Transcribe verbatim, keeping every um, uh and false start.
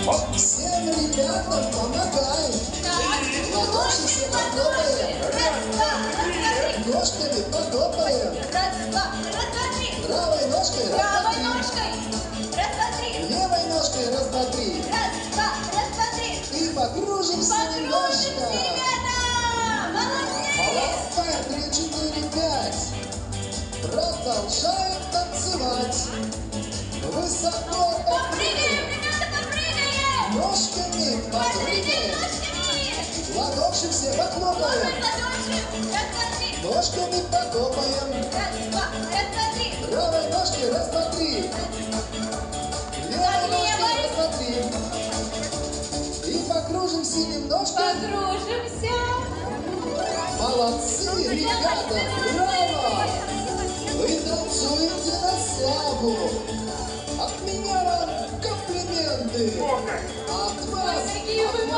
Всем ребятам помогай. Ладошки все потопаем. Ножками потопаем. Правой ножкой раз, два, три. Левой ножкой раз, два, три. И покружимся немножко. Молодцы. Три, четыре, пять. Продолжаем танцевать. Высоко попрыгаем. Ножками попрыгаем. Ладоши все похлопаем. Ножками потопаем. Правой ножкой раз, два, три. Левой ножкой раз, два, три. И покружимся немножко. Покружимся. Молодцы, ребята, браво! Вы танцуете на славу. От меня вам комплименты. От вас